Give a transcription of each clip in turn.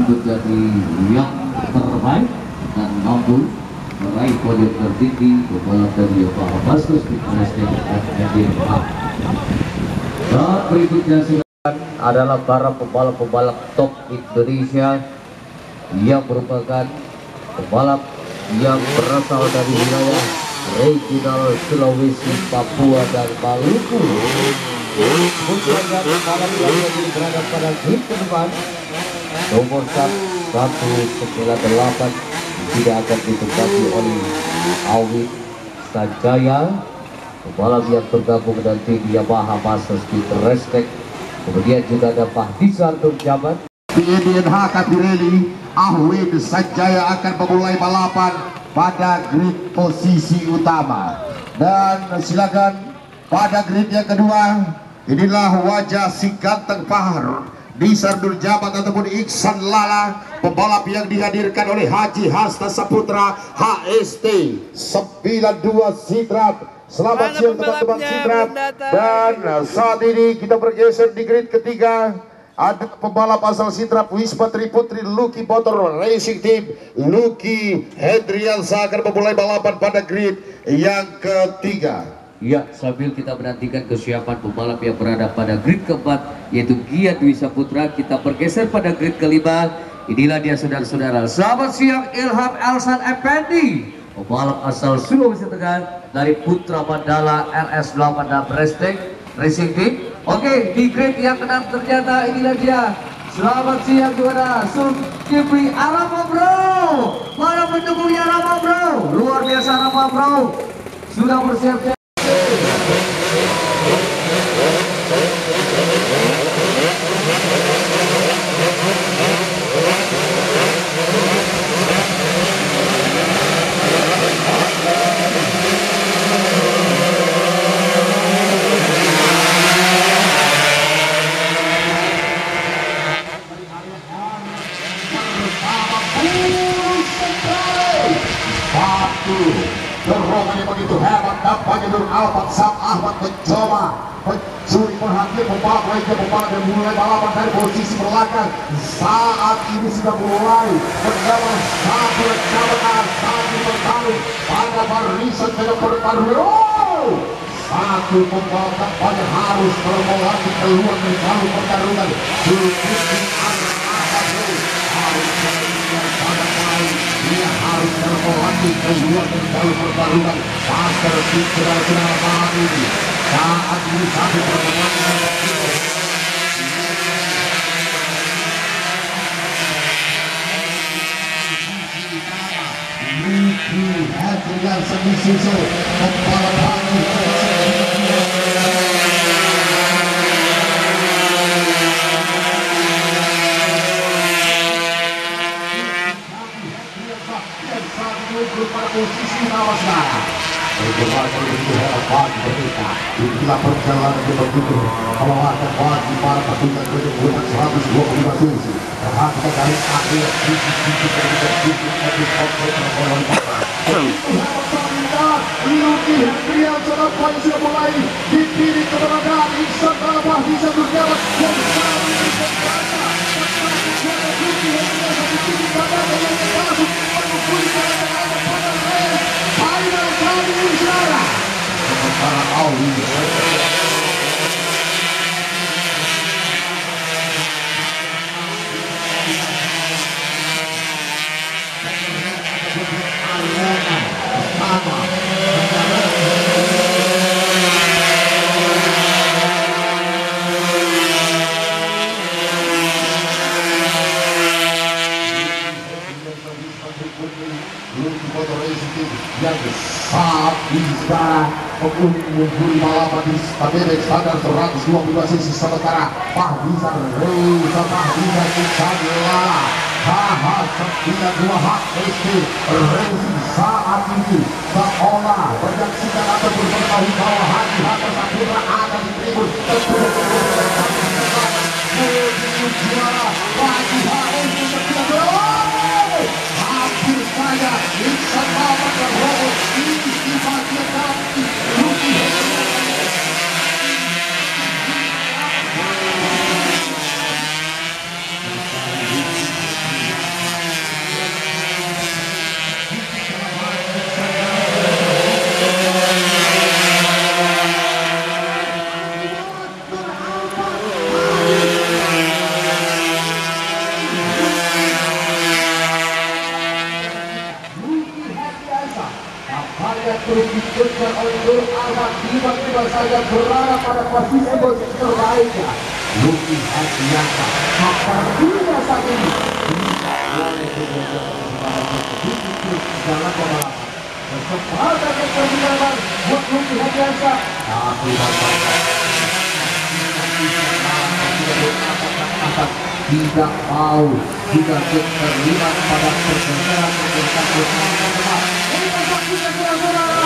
menjadi yang terbaik dan mampu meraih podium tertinggi pembalap dari Yamaha Masters di Prestige FMDH. Dan berikutnya adalah para pembalap-pembalap top Indonesia yang merupakan pembalap yang berasal dari wilayah regional Sulawesi, Papua, dan Maluku. Kemudian pembalap yang berada pada grid ke depan nomor 198 tidak akan ditempati oleh Awit Sanjaya, pembalap yang bergabung dengan tim Yamaha Masters di Prestige. Kemudian juga ada Fahdizar Nurjaman di IDNH Kapirelli. Awit Sanjaya akan memulai balapan pada grid posisi utama, dan silakan pada grid yang kedua. Inilah wajah si ganteng Fahdizar Nurjaman ataupun Iksan Lala, pembalap yang dihadirkan oleh Haji Hasta Saputra HST 92 Sidrap. Selamat siang teman-teman Sidrap. Dan saat ini kita bergeser di grid ketiga. Ada pembalap asal Sidrap, Wisma Triputri Lucky Motor Racing Team. Lucky Hendriansa akan memulai balapan pada grid yang ketiga. Ya, sambil kita menantikan kesiapan pembalap yang berada pada grid keempat, yaitu Gia Dwi Saputra, kita bergeser pada grid kelima. Inilah dia saudara-saudara. Selamat siang Ilham Elsan Effendi, pembalap asal Sulawesi Tengah dari Putra Mandala RS8 dan Prestige Racing Team. Oke, di grid yang keenam ternyata inilah dia. Selamat siang juara Zulkifli Arama Bro. Para pendukungnya Arama Bro, luar biasa Arama Bro sudah bersiap-siap. Dorongannya begitu hebat, tampaknya Nur Alfat Sam Ahmad mencoba mencuri perhatian pembalap lainnya. Pembalap yang mulai balapan dari posisi belakang saat ini sudah mulai mendapat satu rekaman satu bertarung pada barisan dengan pertarungan. Satu pembalap tampaknya harus melewati keluar dari jalur pertarungan. Dia harus melewati keluar dari jalur pertarungan. Master Citra Mati saat ini satu pertarungan. Lucky Hendrian Semisuso pembalap Haji. Pada posisi nawasnya bergerak menuju harapan mereka. Inilah perjalanan yang begitu melelahkan bagi para petugas dengan 125 cc. Perhatikan dari akhir sisi Lucky Hendrian Sonapa yang sudah mulai dipilih keberadaan Iksan Lala Fahdizar Nurjaman yang saat ini berkata Lucky Hendrian dipilih keberadaan yang langsung menghubungi final kali ini saudara. Sementara Awi yang saat bisa mengungguli balapan di KTB standar 122 cc. Sementara Fahdizar Iksan Lala HH92 HST Racing saat ini seolah menyaksikan ataupun mengetahui bahwa Haji Hasta Saputra akan di tribun juara bagi HST. Hampir saja Iksan Lala terobos di bagian kaki Lucky belum dikejar oleh Nur Ahmad, tiba-tiba saja berada pada posisi terbaiknya. Luki Hadianta sepertinya saat ini jalan pembalap kesempatan yang terbilang buat Luki Hadianta, tapi tidak mau juga terlibat pada pergeseran ini saksikan saudara.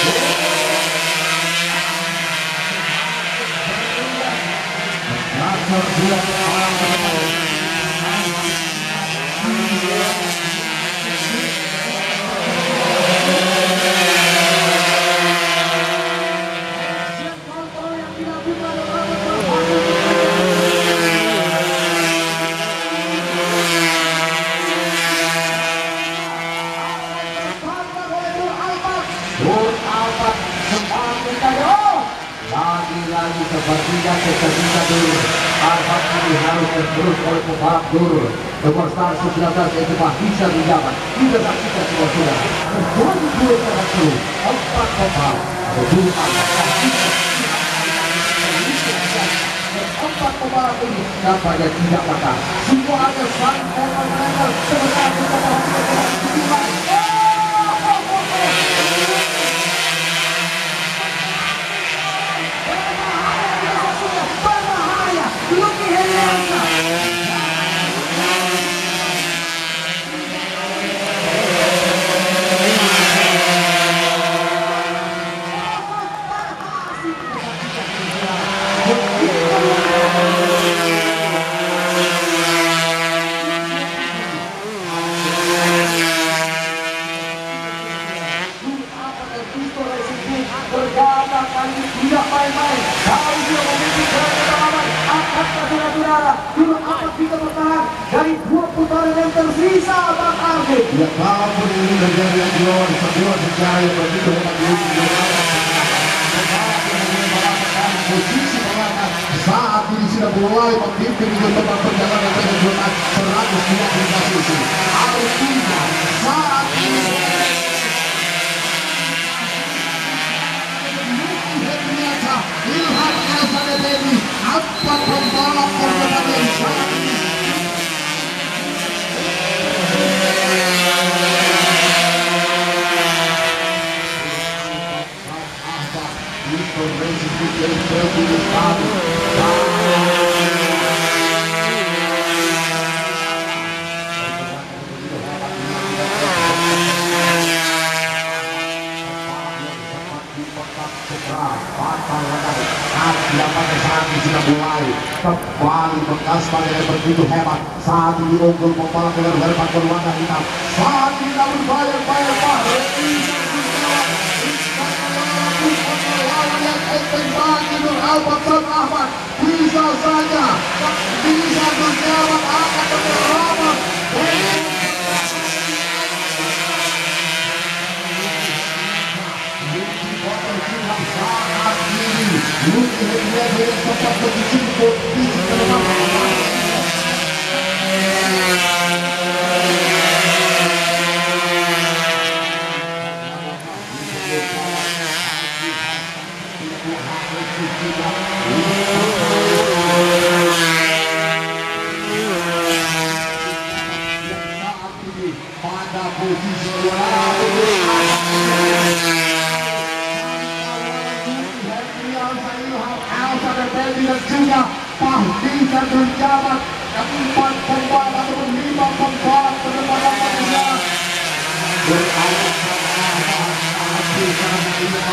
Lagi-lagi sepertinya ketika dulu Arfad ini harus terus oleh pembalap dulu nomor 19 itu bisa dijabat. Kita saksikan semua saudara terjadi dua sangat seru 4 pembalap empat pembalap ini nampaknya tidak patah. Semua ada sang pembalap sebenarnya kita tidak main-main. Kalau dia memiliki pengalaman, apakah saudara-saudara Nur Ahmad bisa bertahan dari 2 putaran yang tersisa, Bang Ardi? Ya, kalaupun ini menjadi sebuah sejarah yang begitu hebat, posisi belakang saat ini sudah mulai memimpin di tempat perjalanan dengan jumlah 120 posisi. Artinya saat ini Ilham Alsan Effendi, apa pembalap terdepan yang saat ini sudah mulai kembali mengaspal yang begitu hebat. Saat ini unggul pembalap dengan herbat berwarna hitam. Saat ini namun bayar-bayar yang enteng bagi Nur Ahmad bisa saja bisa menjawab akan berlawan. Saat ini Luki Hadianta yang sempat berjemput di dalam pada posisi dan juga bisa menjabat keempat pembalap ataupun 5 pembalap penerbangan manusia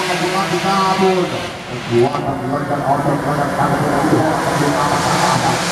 kekuatan